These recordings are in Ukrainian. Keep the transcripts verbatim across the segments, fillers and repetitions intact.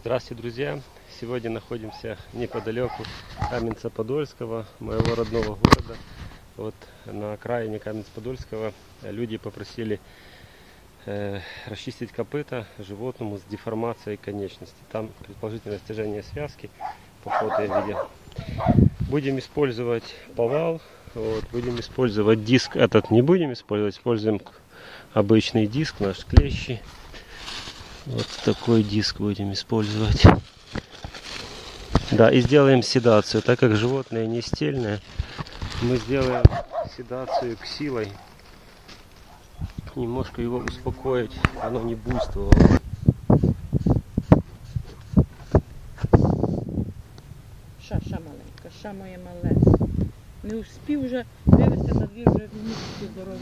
Здравствуйте, друзья! Сегодня находимся неподалеку Каменца-Подольского, моего родного города. Вот на окраине Каменца-Подольского люди попросили э, расчистить копыта животному с деформацией конечности. Там предположительное растяжение связки, по фото я видел. Будем использовать повал, вот, будем использовать диск. Этот не будем использовать, используем обычный диск, наш клещи. Вот такой диск будем использовать. Да, и сделаем седацию. Так как животное не стельное, мы сделаем седацию ксилой. Немножко его успокоить, оно не буйствовало. Ша, ша маленька, ша моє мале. Не успів вже вивезти на двір, вже місяці здорові.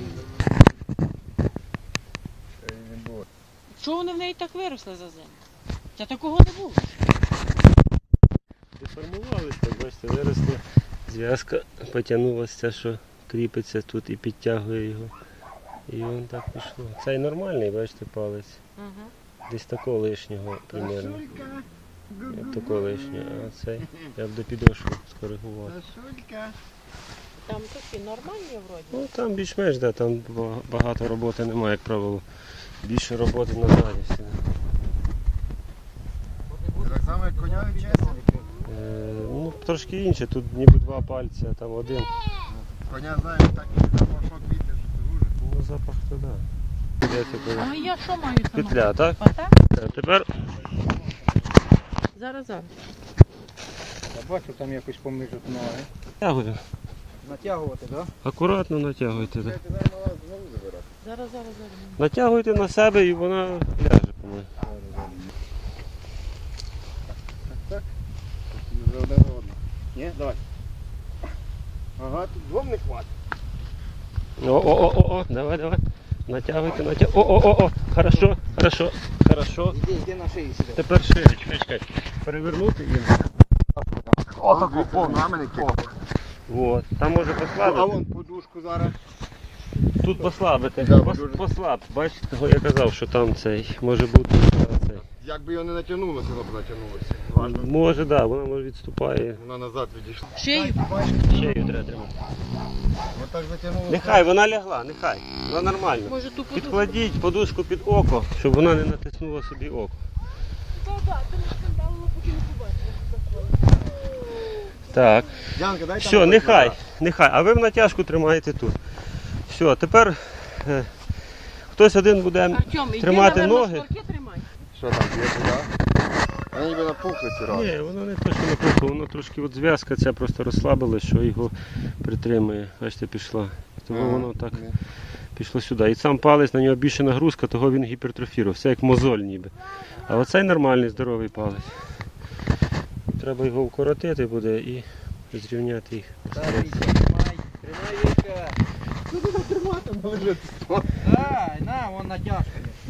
Чого вони в неї так виросли за зиму? Та такого не було. Деформувалися, бачите, виросли. Зв'язка потягнулася, що кріпиться тут і підтягує його. І він так пішло. Цей нормальний, бачите, палець. Ага. Десь такого лишнього примерно. Такого лишнього, а цей я б до підошви скоригував. Там такі нормальні вроді? Ну там більш-менш, да, там багато роботи немає, як правило. Більше роботи на задісті. Так само, як коня вчиться? Е, ну, трошки інше, тут ніби два пальці, а там один. Коня, знаєш, так і запашок вітер, що ти дуже. Ну, запах то да. А я що маю сама? Петля, так? Отак? Е, Тепер Зараз, зараз. Я бачу, там якось поміжуть ноги. натягую. Натягувати, так? Акуратно натягуйте. Да. Зараз, зараз, зараз. Натягуйте на себе і вона ляже, по-моєму. Так, так. Вже один за одного. Ні, давай. Ага, тут двом не хватить. О-о-о-о, давай, давай. Натягуйте, натягуйте. О-о-о-о, хорошо, хорошо, хорошо. Іди, іди на шиї сиди. Тепер шире, чекай, чекай. Перевернути і... Отако, повно, а мене кілька. Вот. Там може А послабити. вон подушку зараз. Тут послабити. Да, Пос- дуже. Послаб. Бачите, того я казав, що там цей може бути цей. Як би його не натягнулося, воно б натягнулося. Важно. Може, так, да, вона може відступає. Вона назад відійшла. Шию. Шею треба тримати. Отак затягнулося. Нехай вона лягла, нехай. Вона нормально. Може ту подушку? Підкладіть подушку під око, щоб вона не натиснула собі око. Так, так, тому що там дало поки не побачила. Так. Янка, дай там Все, отак нехай, назад. нехай. А ви в натяжку тримаєте тут. Все, тепер е, хтось один буде Артем, іди, тримати наверно, ноги. шнурки тримай. Що там, є туди? Вони ніби напухли ці рази. Ні, воно не то, що напухло, воно трошки от зв'язка ця просто розслабила, що його притримує. Бачите, пішла. Тому Ага, воно так ні. пішло сюди. І сам палець, на нього більше нагрузка, того він гіпертрофірував. Все як мозоль ніби. А оцей нормальний, здоровий палець. Треба його укоротити буде і зрівняти їх. Тримай, тримай, Віка. Ну, ти тримати може. Дай, на, вон натяжка.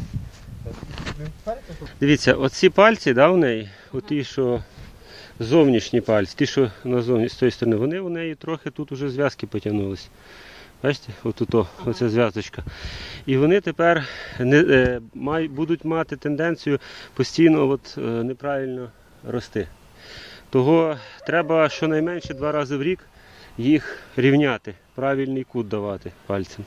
Дивіться, оці пальці, да, у неї, оті, що зовнішні пальці, ті, що назовні з тої сторони, вони у неї трохи тут уже зв'язки потягнулись. Бачите, отут, о, оця зв'язочка. І вони тепер не, е, май, будуть мати тенденцію постійно от, е, неправильно рости. Того треба щонайменше два рази в рік їх рівняти, правильний кут давати пальцем.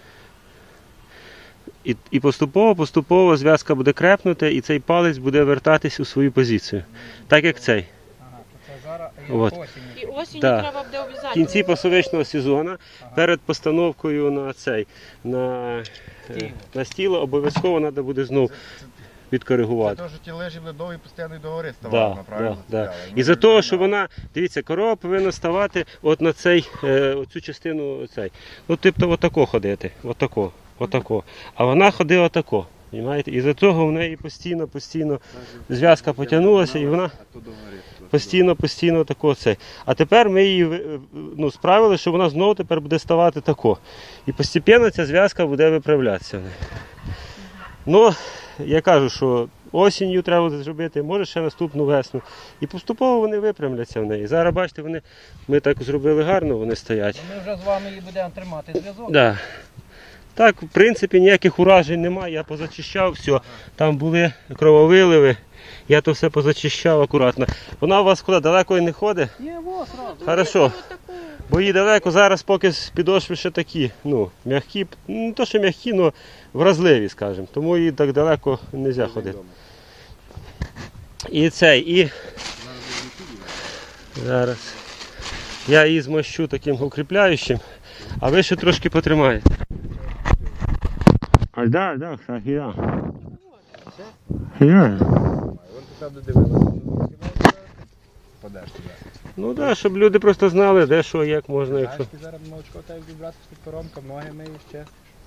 І, і поступово-поступово зв'язка буде крепнути, і цей палець буде вертатись у свою позицію. Так як цей. Ага, то це зараз От. І осінню Так. треба буде В обов'язково. кінці пасовичного сезону, перед постановкою на цей, на, е, на стіло, обов'язково треба буде знову відкоригувати. Тому що ті лежі будуть довгі постійно догори Да, ставати, да, правильно? да. Стояли. І за того, що вона, дивіться, корова повинна ставати от на цей, е, оцю частину, цей. Ну, тобто отако ходити, отако, отако. А вона ходила отако. Понимаєте? І за цього в неї постійно, постійно зв'язка потягнулася і вона постійно, постійно тако цей. А тепер ми її ви- ну, справили, що вона знову тепер буде ставати тако. І постійно ця зв'язка буде виправлятися. Ну, я кажу, що осінню треба зробити, може ще наступну весну. І поступово вони випрямляться в неї. Зараз, бачите, вони, ми так зробили гарно, вони стоять. Ми вже з вами і будемо тримати зв'язок. Да. Так, в принципі, ніяких уражень немає, я позачищав все. Там були крововиливи, я то все позачищав акуратно. Вона у вас куди, далеко і не ходить? Є, во, сразу. Хорошо. Бо її далеко, зараз поки підошви ще такі, ну, м'які, ну, не то що м'які, але вразливі, скажімо. Тому її так далеко не можна ходити. І цей, і зараз я її змащу таким укріпляючим, а ви ще трошки потримаєте. А да, да, так, я. Я. Вон ти там додивилася. Подаш туди. Ну так, да, щоб люди просто знали, де що, як можна, якщо. Знаєш, ти зараз молочко так вібрати з коромка, ноги миєш ще.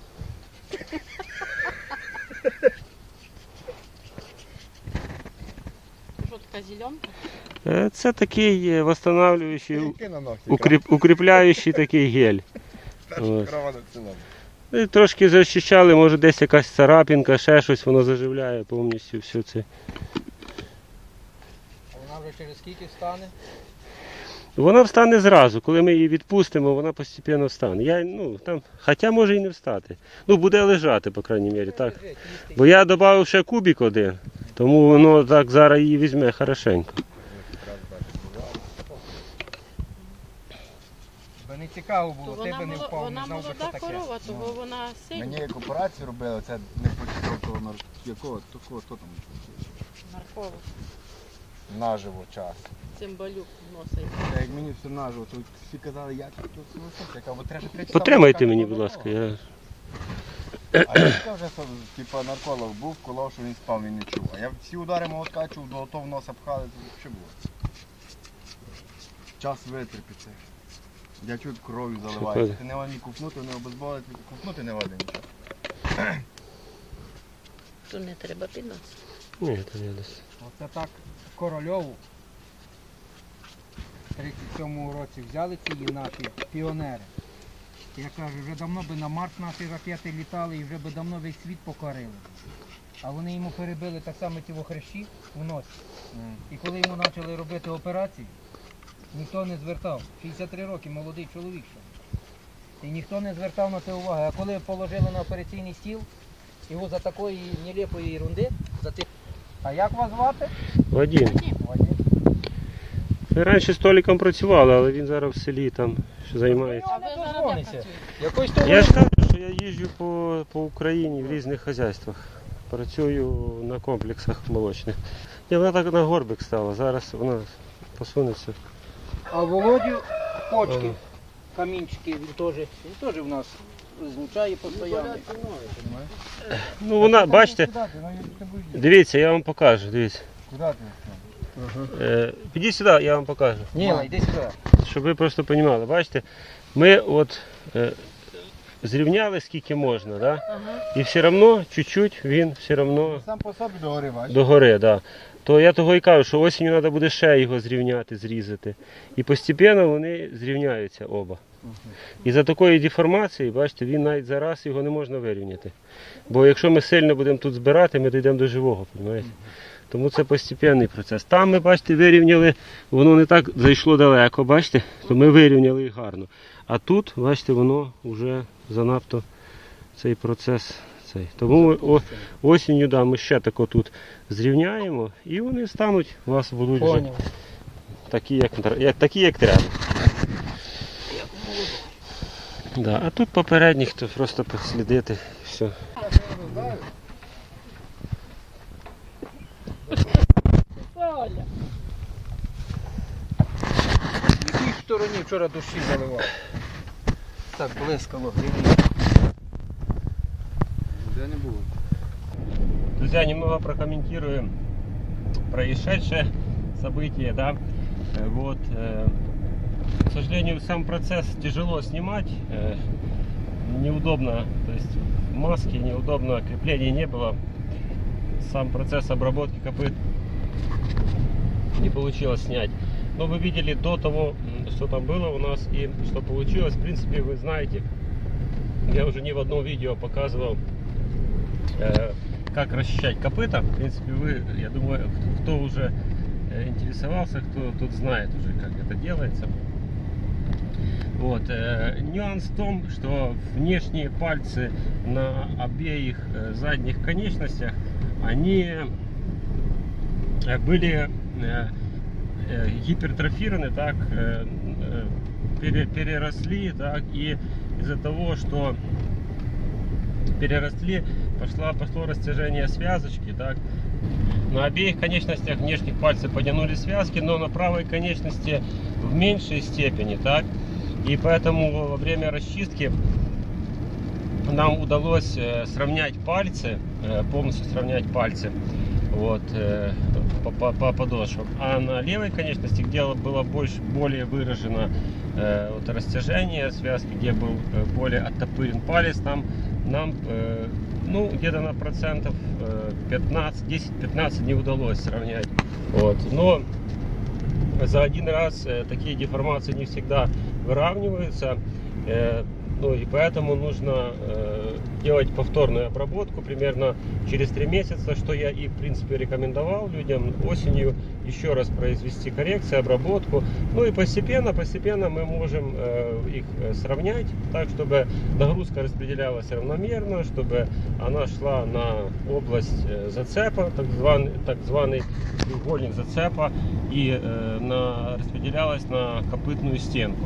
Що така зеленка? Е, Це такий е, восстанавливаючий, Які на ногті? укріп, укріпляючий такий гель. Перша Ось. корова на цілому. І трошки зачищали, може десь якась царапінка, ще щось, воно заживляє повністю все це. Вона вже через скільки встане? Вона встане зразу, коли ми її відпустимо, вона постійно встане. Я, ну, там, хоча може і не встати. Ну, буде лежати, по крайній мірі, так. Бо я додав ще кубик один, тому воно так зараз її візьме хорошенько. Бо не цікаво То було, ти вона, би не моло- впав, вона не знав би, що молода таке. корова, того вона Мені сильна. як операцію робили, це не почув того нар... якого, такого, хто там? Наркова. Наживо час. Цимбалюк носить. Та як мені все наживо, то всі казали, як тут носить, я кажу, бо треба три часа Потримайте чекати мені, до будь ласка. нового. Я... А я сказав, вже, що, типу, нарколог був, колов, що він спав, він не чув. А я всі удари молотка чув, до того в носа пхали, то що було? Час витерпіться. Я чую, кров'ю заливається. Ти не можеш ні купнути, не обезболити, купнути не годин нічого. То не треба підносити. Ні, то я десь. Оце так Корольову в тридцять сьомому році взяли ці наші піонери. Я кажу, вже давно би на Марс наші ракети літали і вже би давно весь світ покорили. А вони йому перебили так само ті хрящі в носі. І коли йому почали робити операції, ніхто не звертав. шістдесят три роки, молодий чоловік ще. І ніхто не звертав на це уваги. А коли положили на операційний стіл, його за такої нелепої ерунди, за тих... А як вас звати? Вадим. Вадим. Ми раніше з Толіком працювали, але він зараз в селі там що займається. А ви зараз де Дзвониться. працюєте? Якось то Я ж кажу, що я їжджу по, по Україні в різних хазяйствах. Працюю на комплексах молочних. Ні, вона так на горбик стала, зараз вона посунеться. А Володю почки, Ага. камінчики, він теж, він теж в нас звучає постійно. Ну вона, бачите, дивіться, я вам покажу, дивіться. Куди ти? Е, підіть сюди, я вам покажу. Ні, йди сюди. Щоб ви просто розуміли, бачите, ми от е, зрівняли скільки можна, да? Ага. І все одно чуть-чуть він все одно Сам по собі догори, бачиш? догори, да. То я того і кажу, що осінню треба буде ще його зрівняти, зрізати. І постійно вони зрівняються оба. І за такої деформації, бачите, він навіть зараз його не можна вирівняти. Бо якщо ми сильно будемо тут збирати, ми дійдемо до живого, розумієте? Тому це постійний процес. Там ми, бачите, вирівняли, воно не так зайшло далеко, бачите, то ми вирівняли їх гарно. А тут, бачите, воно вже занадто цей процес. Цей. Тому ми, о, осінню да, ми ще тако тут зрівняємо і вони стануть, у вас будуть вже Поняв. такі, як, як, такі, як треба. Да, а тут попередніх то просто послідити і все. Оля. В якій стороні вчора дощі заливав? Так, блискало. Де не було? Друзья, немного прокомментируем происшедшее событие, да. Э, Вот, э, к сожалению, сам процесс тяжело снимать, э, неудобно, то есть в маске неудобно, крепления не было. Сам процесс обработки копыт не получилось снять. Но вы видели до того, м, что там было у нас и что получилось. В принципе, вы знаете, я уже не в одном видео показывал, э, как расчищать копыта. В принципе, вы, я думаю, кто уже э, интересовался, кто тут знает уже, как это делается. Вот. Э, нюанс в том, что внешние пальцы на обеих э, задних конечностях, они э, были э, э, гипертрофированы, так, э, э, пере, переросли, так, и из-за того, что переросли, пошло, пошло растяжение связочки, так. На обеих конечностях внешних пальцев потянули связки, но на правой конечности в меньшей степени, так. И поэтому во время расчистки нам удалось сравнять пальцы, полностью сравнять пальцы, вот, по, по, по подошвам. А на левой конечности, где было больше, более выражено вот, растяжение связки, где был более оттопырен палец, там нам ну, где-то на процентов пятнадцать, десять-пятнадцать не удалось сравнять. Вот. Но за один раз такие деформации не всегда выравниваются. Ну и поэтому нужно э, делать повторную обработку примерно через три месяца, что я и в принципе рекомендовал людям осенью еще раз произвести коррекцию, обработку. Ну и постепенно, постепенно мы можем э, их сравнять так, чтобы нагрузка распределялась равномерно, чтобы она шла на область зацепа, так званый, так званый треугольник зацепа, и э, на, распределялась на копытную стенку.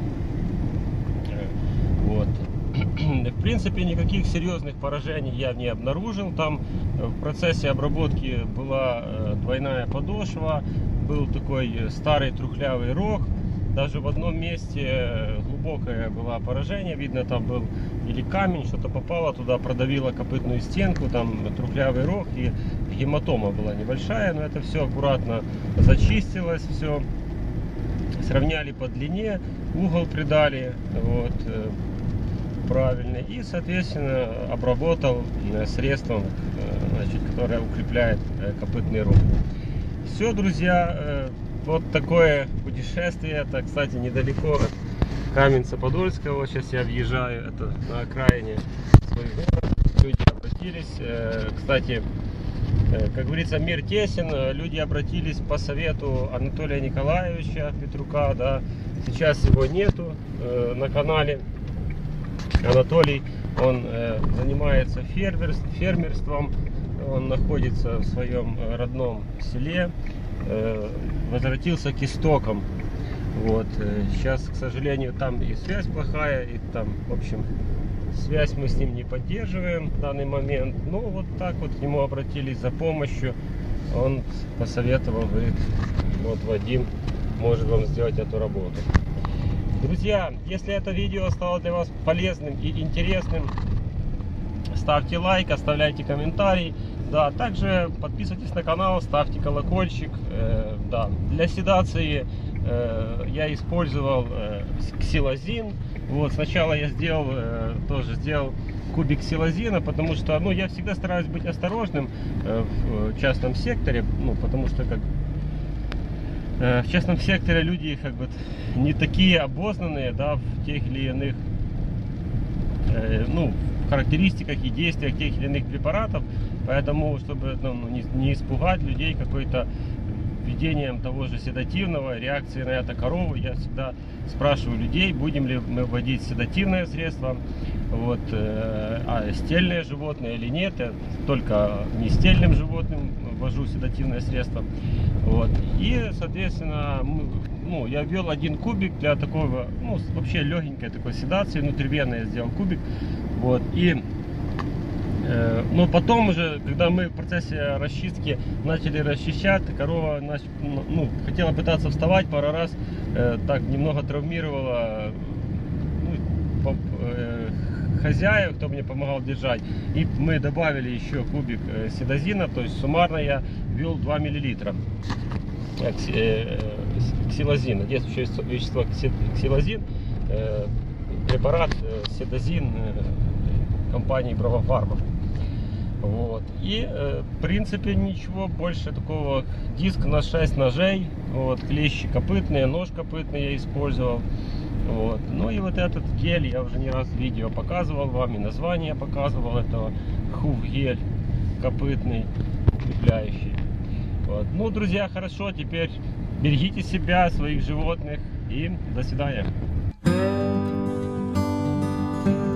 Вот. В принципе, никаких серьезных поражений я не обнаружил. Там в процессе обработки была двойная подошва, был такой старый трухлявый рог. Даже в одном месте глубокое было поражение. Видно, там был или камень, что-то попало туда, продавило копытную стенку, там трухлявый рог, и гематома была небольшая, но это все аккуратно зачистилось, все сравняли по длине, угол придали, вот, правильно, и соответственно обработал средством, значит, которое укрепляет копытный рог. Все, друзья, вот такое путешествие. Это, кстати, недалеко от Каменца-Подольского. Сейчас я въезжаю, это на окраине свой город. Люди обратились, кстати, как говорится, мир тесен. Люди обратились по совету Анатолия Николаевича Петрука, да. Сейчас его нету на канале. Анатолий, он э, занимается фермерством, он находится в своем родном селе, э, возвратился к истокам. Вот. Сейчас, к сожалению, там и связь плохая, и там, в общем, связь мы с ним не поддерживаем в данный момент. Но вот так вот к нему обратились за помощью. Он посоветовал, говорит, вот Вадим может вам сделать эту работу. Друзья, если это видео стало для вас полезным и интересным, ставьте лайк, оставляйте комментарий. Да, также подписывайтесь на канал, ставьте колокольчик. Э, да. Для седации э, я использовал э, ксилозин. Вот, сначала я сделал, э, тоже сделал кубик ксилозина, потому что, ну, я всегда стараюсь быть осторожным э, в частном секторе, ну, потому что как в частном секторе люди как бы не такие обознанные, да, в тех или иных э, ну, характеристиках и действиях тех или иных препаратов, поэтому, чтобы ну, не, не испугать людей какой-то введением того же седативного, реакции на это коровы, я всегда спрашиваю людей, будем ли мы вводить седативное средство, вот, э, а стельные животные или нет. Я только не стельным животным ввожу седативное средство. Вот. И, соответственно, мы, ну, я ввел один кубик для такого, ну, вообще легенькой такой седации, внутривенно я сделал кубик. Вот. И э, но потом уже, когда мы в процессе расчистки начали расчищать, корова нач, ну, хотела пытаться вставать пару раз, э, так немного травмировала ну, по, э, хозяев, кто мне помогал держать. И мы добавили еще кубик э, седазина, то есть суммарно я ввел два миллилитра ксилозина, действующее вещество ксилозин, э, препарат э, седазин э, компании Бравофарма. Вот. И э, в принципе ничего больше такого. Диск на шесть ножей, вот, клещи копытные, нож копытный я использовал. Вот. Ну и вот этот гель я уже не раз в видео показывал вам, и название показывал этого хув гель копытный, укрепляющий. Вот. Ну, друзья, хорошо, теперь берегите себя, своих животных, и до свидания. Дякую.